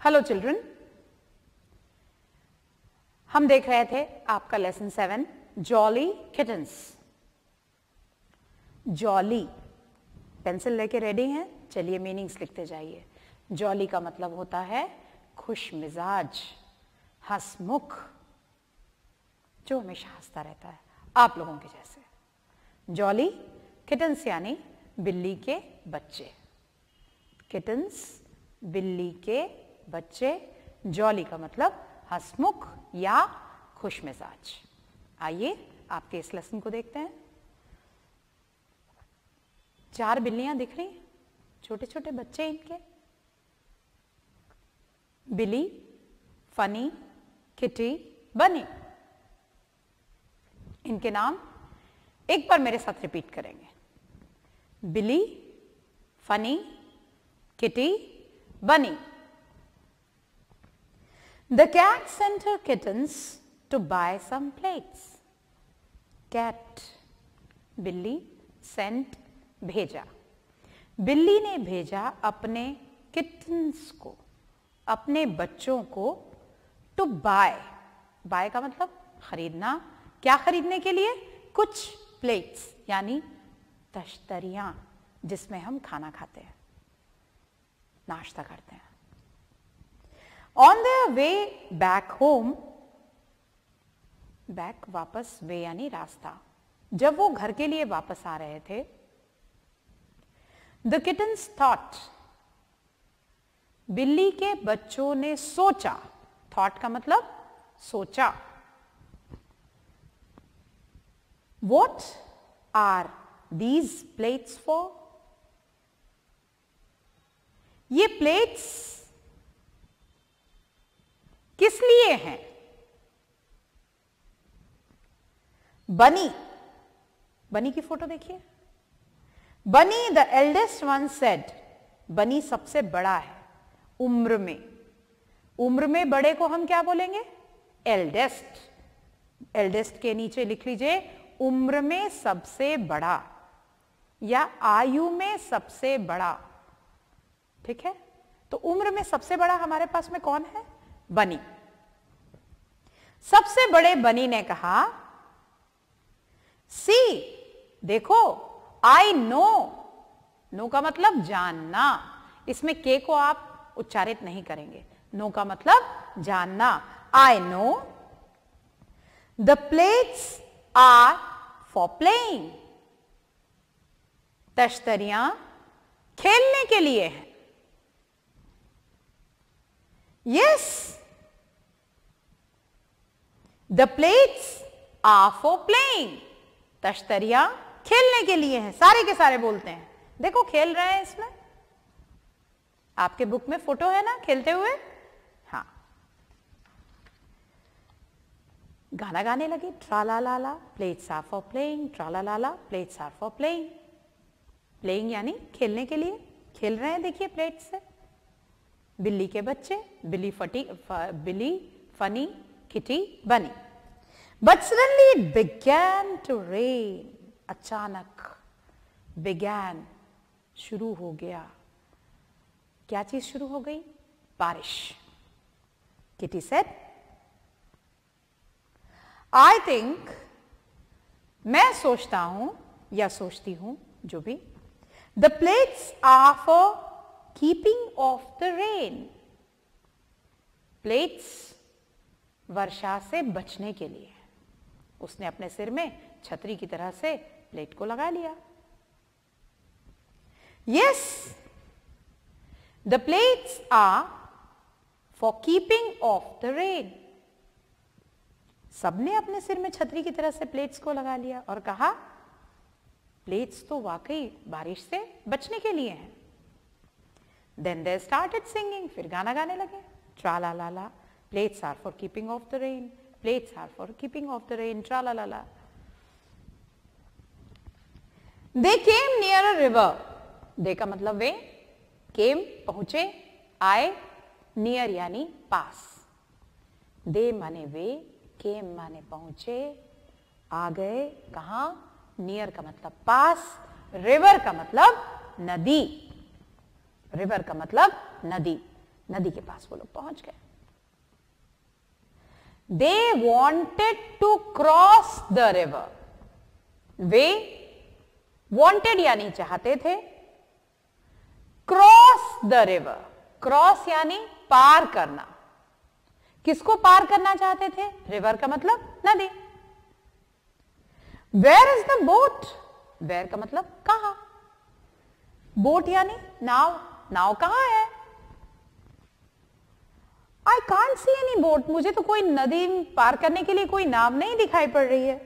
Hello children, हम देख रहे थे आपका lesson 7 jolly kittens. Jolly, pencil लेके रेडी हैं? चलिए मीनिंग्स लिखते जाइए। जॉली का मतलब होता है खुश मिजाज, हंसमुख, जो हमेशा हंसता रहता है, आप लोगों के जैसे। जॉली किटन्स यानी बिल्ली के बच्चे। किटन्स बिल्ली के बच्चे। जॉली का मतलब हंसमुख या खुश मिजाज। आइए आपके इस लेसन को देखते हैं। 4 बिल्लियां दिख रही, छोटे छोटे बच्चे इनके। बिली, फनी, किटी, बनी। इनके नाम एक बार मेरे साथ रिपीट करेंगे। Billy, Funny, Kitty, Bunny. The cat sent her kittens to buy some plates. Cat, बिल्ली, sent, भेजा। बिल्ली ने भेजा अपने किटन्स को, अपने बच्चों को, to buy। buy का मतलब खरीदना। क्या खरीदने के लिए? कुछ प्लेट्स यानी तश्तरियां, जिसमें हम खाना खाते हैं, नाश्ता करते हैं। On their way back home, back वापस, वे यानी रास्ता, जब वो घर के लिए वापस आ रहे थे, the kittens thought, बिल्ली के बच्चों ने सोचा। thought का मतलब सोचा। What are these plates for? ये प्लेट्स किस लिए हैं? बनी, बनी की फोटो देखिए। बनी द एल्डेस्ट वन सेड, बनी सबसे बड़ा है उम्र में। उम्र में बड़े को हम क्या बोलेंगे? एल्डेस्ट। एल्डेस्ट के नीचे लिख लीजिए उम्र में सबसे बड़ा या आयु में सबसे बड़ा। ठीक है, तो उम्र में सबसे बड़ा हमारे पास में कौन है? बनी। सबसे बड़े बनी ने कहा, सी, देखो, आई नो। नो का मतलब जानना। इसमें के को आप उच्चारित नहीं करेंगे। नो का मतलब जानना। I know the plates are for playing. तश्तरियां खेलने के लिए हैं। Yes, the plates are for playing. तश्तरियां खेलने के लिए हैं। सारे के सारे बोलते हैं। देखो खेल रहे हैं इसमें। आपके बुक में फोटो है ना खेलते हुए? हाँ। गाना गाने लगे, tra la la la plates are for playing, tra la la la plates are for playing. Playing यानी खेलने के लिए, खेल रहे हैं। देखिए प्लेट से बिल्ली के बच्चे, Billy Funny, Kitty, Bunny. But suddenly it began to rain. अचानक, बिगैन शुरू हो गया। क्या चीज शुरू हो गई? बारिश। किटी सेड, आई थिंक, मैं सोचता हूं या सोचती हूं, जो भी, the plates are for keeping off the rain. Plates वर्षा से बचने के लिए। उसने अपने सिर में छतरी की तरह से प्लेट को लगा लिया। Yes, the plates are for keeping off the rain. सबने अपने सिर में छतरी की तरह से प्लेट्स को लगा लिया और कहा, प्लेट्स तो वाकई बारिश से बचने के लिए हैं। Then they started singing. फिर गाना गाने लगे। Tra la la la, plates are for keeping off the rain. Plates are for keeping off the rain. Tra la la la. They came near a river. They का मतलब वे, came पहुंचे, आए, near यानी पास। They माने वे, came माने पहुंचे, आ गए। कहां? near का मतलब पास, river का मतलब नदी। रिवर का मतलब नदी। नदी के पास वो लोग पहुंच गए। They wanted to cross the river. Way wanted यानी चाहते थे, cross the river. cross यानी पार करना। किसको पार करना चाहते थे? रिवर का मतलब नदी। Where is the boat? Where का मतलब कहां? बोट यानी नाव। नाव कहां है? I can't see any boat. मुझे तो कोई नदी पार करने के लिए कोई नाव नहीं दिखाई पड़ रही है।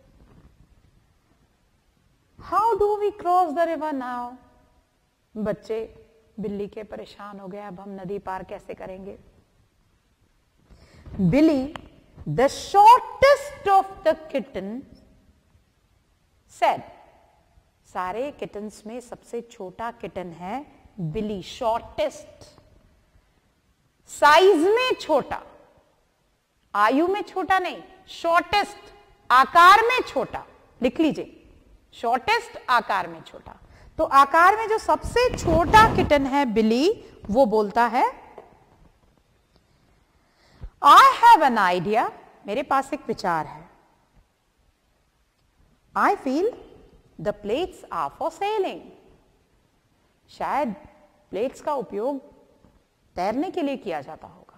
How do we cross the river now? बच्चे बिल्ली के परेशान हो गए, अब हम नदी पार कैसे करेंगे? Billy, the shortest of the kittens, said, सारे किटन्स में सबसे छोटा किटन है बिली। शॉर्टेस्ट, साइज में छोटा, आयु में छोटा नहीं, शॉर्टेस्ट आकार में छोटा। लिख लीजिए, शॉर्टेस्ट आकार में छोटा। तो आकार में जो सबसे छोटा किटन है बिली, वो बोलता है आई हैव एन आइडिया, मेरे पास एक विचार है। I feel the plates are for sailing, शायद प्लेट्स का उपयोग तैरने के लिए किया जाता होगा,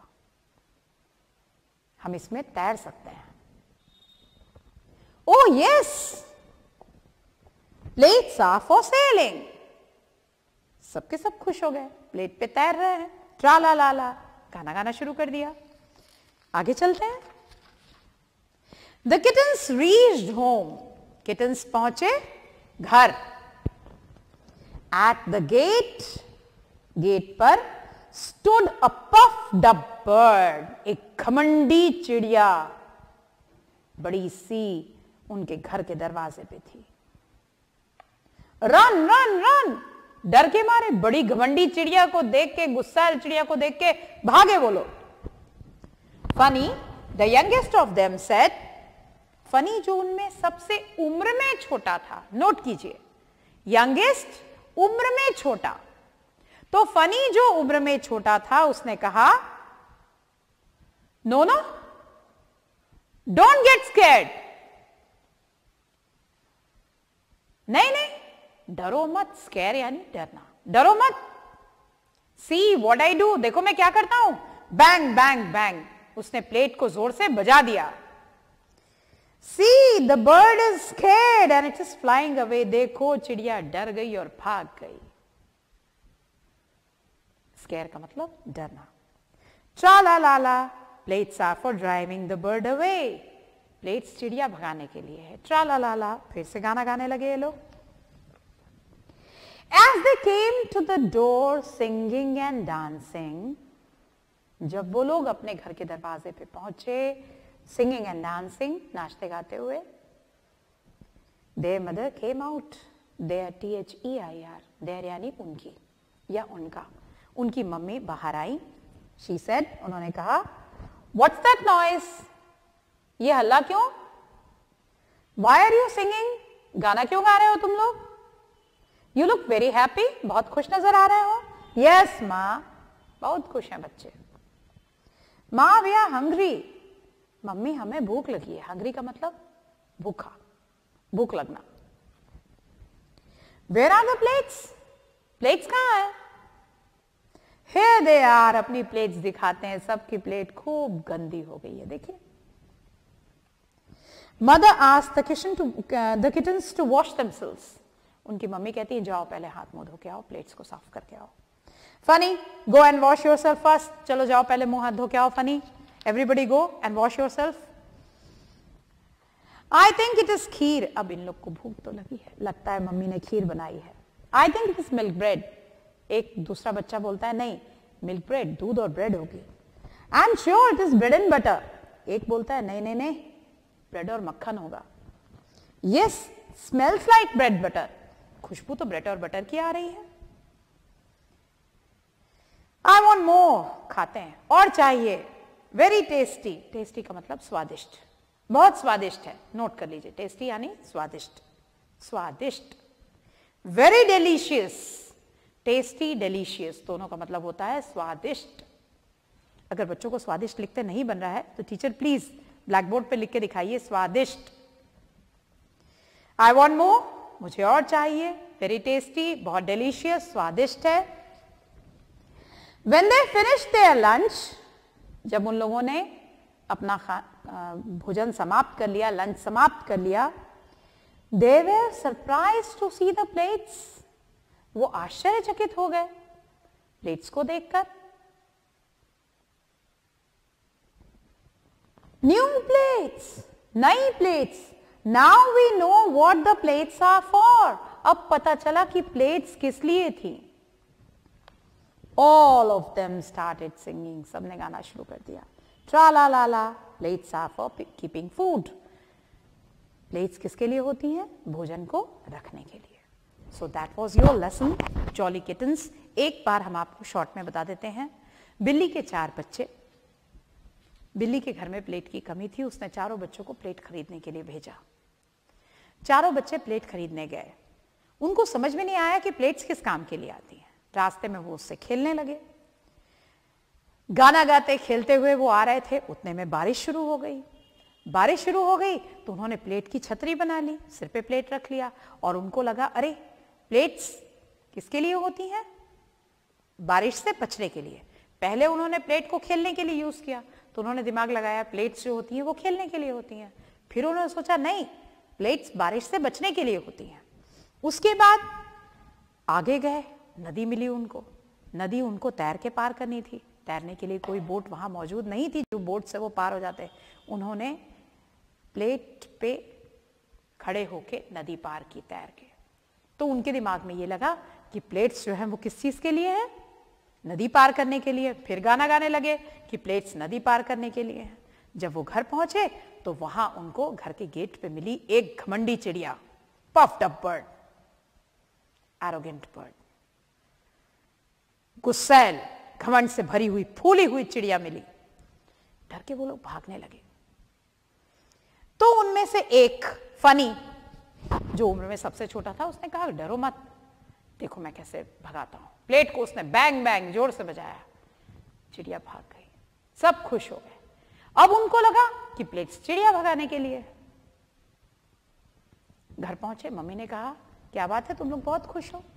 हम इसमें तैर सकते हैं। Oh yes, plates are for sailing. सबके सब खुश हो गए, प्लेट पे तैर रहे हैं। ट्रा ला ला ला गाना गाना शुरू कर दिया। आगे चलते हैं। The kittens reached home, kittens पहुंचे घर। एट द गेट, गेट पर stood a puffed up bird, एक घमंडी चिड़िया बड़ी सी उनके घर के दरवाजे पे थी। रन रन रन, डर के मारे बड़ी घमंडी चिड़िया को देख के, गुस्सैल चिड़िया को देख के भागे वो लोग। Funny, the youngest of them said, Funny जो उनमें सबसे उम्र में छोटा था, नोट कीजिए, यंगेस्ट उम्र में छोटा। तो फनी जो उम्र में छोटा था, उसने कहा no no, don't get scared, नहीं नहीं डरो मत। स्कैर यानी डरना, डरो मत। सी व्हाट आई डू, देखो मैं क्या करता हूं। बैंग बैंग बैंग, उसने प्लेट को जोर से बजा दिया। See, the bird is scared and it is flying away. देखो चिड़िया डर गई और भाग गई। Scare का मतलब डरना। Tra la la la, plates are for driving the bird away. Plates चिड़िया भगाने के लिए है। Tra la la la, फिर से गाना गाने लगे ये लोग। As they came to the door, singing and dancing, जब वो लोग अपने घर के दरवाजे पे पहुंचे, singing and dancing, नाचते गाते हुए, their mother came out, their THEIR, their यानी उनकी या उनका, उनकी मम्मी बाहर आई। She said, उन्होंने कहा, what's that noise? ये हल्ला क्यों? Why are you singing? गाना क्यों गा रहे हो तुम लोग? You look very happy, बहुत खुश नजर आ रहे हो। Yes माँ, बहुत खुश हैं बच्चे। माँ we are hungry, मम्मी हमें भूख लगी है। हंग्री का मतलब भूखा, भूख लगना। Where are the plates? Plates कहाँ है? Here they are, अपनी प्लेट्स दिखाते हैं। सबकी प्लेट खूब गंदी हो गई है, देखिए। Mother asked the kittens to wash themselves. उनकी मम्मी कहती है जाओ पहले हाथ मुंह धो के आओ, प्लेट्स को साफ करके आओ। Funny, go and wash yourself first. चलो जाओ पहले मुंह हाथ धो के आओ। Funny, everybody go and wash yourself. I think it is खीर। अब इन लोग को भूख तो लगी है, लगता है मम्मी ने खीर बनाई है। I think it is milk bread. एक दूसरा बच्चा बोलता है नहीं, मिल्क ब्रेड, दूध और ब्रेड होगी। I am sure it is bread and butter. एक बोलता है नहीं नहीं नहीं, ब्रेड और मक्खन होगा। Yes, smells like bread butter. खुशबू तो ब्रेड और बटर की आ रही है। I want more, खाते हैं, और चाहिए। Very tasty, tasty का मतलब स्वादिष्ट, बहुत स्वादिष्ट है, नोट कर लीजिए। टेस्टी यानी स्वादिष्ट, स्वादिष्ट। Very delicious, टेस्टी, डिलीशियस दोनों का मतलब होता है स्वादिष्ट, अगर बच्चों को स्वादिष्ट लिखते नहीं बन रहा है तो टीचर प्लीज ब्लैक बोर्ड पे लिख के दिखाइए स्वादिष्ट। आई वॉन्ट मोर, मुझे और चाहिए। वेरी टेस्टी, बहुत डिलीशियस, स्वादिष्ट है। When they finished their lunch, जब उन लोगों ने अपना भोजन समाप्त कर लिया, लंच समाप्त कर लिया, they were surprised to see the plates. वो आश्चर्यचकित हो गए प्लेट्स को देखकर। New plates, नई plates. Now we know what the plates are for. अब पता चला कि प्लेट्स किस लिए थी। All of them started singing. सबने गाना शुरू कर दिया। Tra la la la, plates are for keeping food. Plates किसके लिए होती हैं? भोजन को रखने के लिए। So that was your lesson, Jolly Kittens. एक बार हम आपको शॉर्ट में बता देते हैं। बिल्ली के 4 बच्चे। बिल्ली के घर में प्लेट की कमी थी, उसने चारों बच्चों को प्लेट खरीदने के लिए भेजा। चारों बच्चे प्लेट खरीदने गए। उनको समझ में नहीं आया कि प्लेट्स किस काम के लिए आती हैं। रास्ते में वो उससे खेलने लगे। गाना गाते खेलते हुए वो आ रहे थे, उतने में बारिश शुरू हो गई। बारिश शुरू हो गई तो उन्होंने प्लेट की छतरी बना ली, सिर पे प्लेट रख लिया और उनको लगा अरे प्लेट्स किसके लिए होती हैं? बारिश से बचने के लिए। पहले उन्होंने प्लेट को खेलने के लिए यूज किया तो उन्होंने दिमाग लगाया प्लेट्स जो होती हैं वो खेलने के लिए होती हैं। फिर उन्होंने सोचा नहीं, प्लेट्स बारिश से बचने के लिए होती हैं। उसके बाद आगे गए, नदी मिली उनको। नदी उनको तैर के पार करनी थी। तैरने के लिए कोई बोट वहां मौजूद नहीं थी जो बोट से वो पार हो जाते। उन्होंने प्लेट पे खड़े होके नदी पार की तैर के। तो उनके दिमाग में ये लगा कि प्लेट्स जो है वो किस चीज के लिए है? नदी पार करने के लिए। फिर गाना गाने लगे कि प्लेट्स नदी पार करने के लिए है। जब वो घर पहुंचे तो वहां उनको घर के गेट पे मिली एक घमंडी चिड़िया, puffed up bird, arrogant bird, गुस्सैल, घमंड से भरी हुई फूली हुई चिड़िया मिली। डर के वो लोग भागने लगे। तो उनमें से एक फनी, जो उम्र में सबसे छोटा था, उसने कहा डरो मत, देखो मैं कैसे भगाता हूं। प्लेट को उसने बैंग बैंग जोर से बजाया, चिड़िया भाग गई। सब खुश हो गए। अब उनको लगा कि प्लेट्स चिड़िया भगाने के लिए। घर पहुंचे, मम्मी ने कहा क्या बात है, तुम लोग बहुत खुश हो?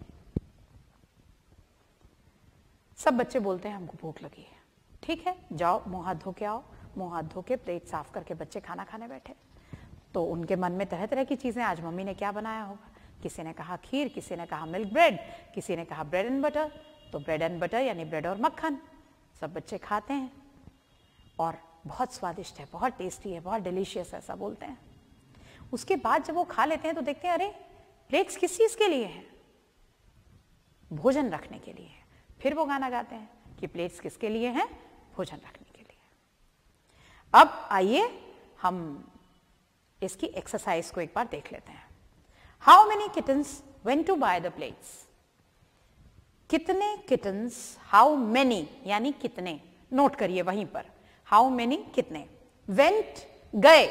सब बच्चे बोलते हैं हमको भूख लगी है। ठीक है, जाओ मुंह हाथ धो के आओ। मुंह हाथ धो के प्लेट साफ करके बच्चे खाना खाने बैठे। तो उनके मन में तरह तरह की चीजें, आज मम्मी ने क्या बनाया होगा। किसी ने कहा खीर, किसी ने कहा मिल्क ब्रेड, किसी ने कहा ब्रेड एंड बटर। तो ब्रेड एंड बटर यानी ब्रेड और मक्खन। सब बच्चे खाते हैं और बहुत स्वादिष्ट है, बहुत टेस्टी है, बहुत डिलीशियस है, ऐसा बोलते हैं। उसके बाद जब वो खा लेते हैं तो देखते हैं अरे प्लेट्स किस चीज के लिए हैं? भोजन रखने के लिए है। फिर वो गाना गाते हैं कि प्लेट्स किसके लिए हैं? भोजन रखने के लिए। अब आइए हम इसकी एक्सरसाइज को एक बार देख लेते हैं। How many kittens went to buy the plates? कितने किटन्स, हाउ मेनी यानी कितने, नोट करिए वहीं पर। हाउ मेनी कितने, वेंट गए,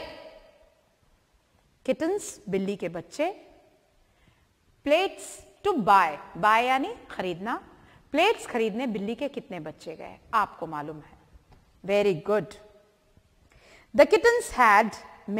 किटन्स बिल्ली के बच्चे, प्लेट्स टू बाय, बाय यानी खरीदना, प्लेट्स खरीदने बिल्ली के कितने बच्चे गए आपको मालूम है। Very good. The kittens had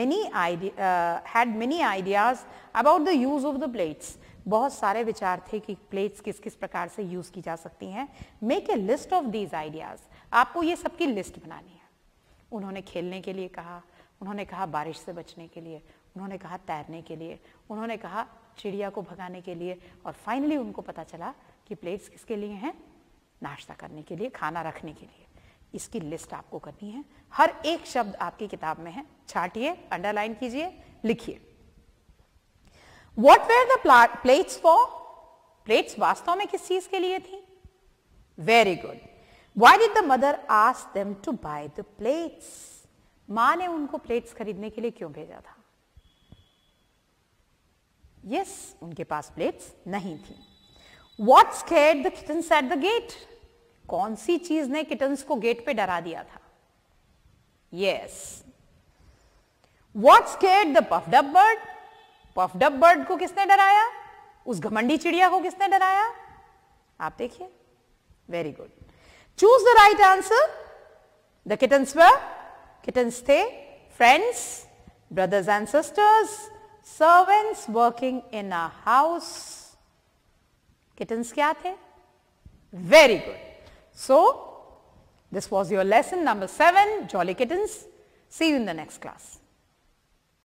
many ideas about the use of the plates. बहुत सारे विचार थे कि प्लेट्स किस किस प्रकार से यूज की जा सकती हैं। Make a list of these ideas, आपको ये सबकी लिस्ट बनानी है। उन्होंने खेलने के लिए कहा, उन्होंने कहा बारिश से बचने के लिए, उन्होंने कहा तैरने के लिए, उन्होंने कहा चिड़िया को भगाने के लिए, और फाइनली उनको पता चला कि प्लेट्स किसके लिए हैं? नाश्ता करने के लिए, खाना रखने के लिए। इसकी लिस्ट आपको करनी है। हर एक शब्द आपकी किताब में है, छाटिए, अंडरलाइन कीजिए, लिखिए। What were the plates for? Plates वास्तव में किस चीज के लिए थी? Very good. Why did the mother ask them to buy the plates? मां ने उनको प्लेट्स खरीदने के लिए क्यों भेजा था? Yes, उनके पास प्लेट्स नहीं थी। What scared the kittens at the gate? कौन सी चीज ने किटन्स को गेट पे डरा दिया था? Yes. What scared the puffed up bird? Puffed up bird को किसने डराया? उस घमंडी चिड़िया को किसने डराया? आप देखिए। Very good. Choose the right answer. The kittens were, kittens थे friends, brothers and sisters, servants working in a house. Kittens क्या थे? Very good. So, this was your lesson number 7, Jolly Kittens. See you in the next class.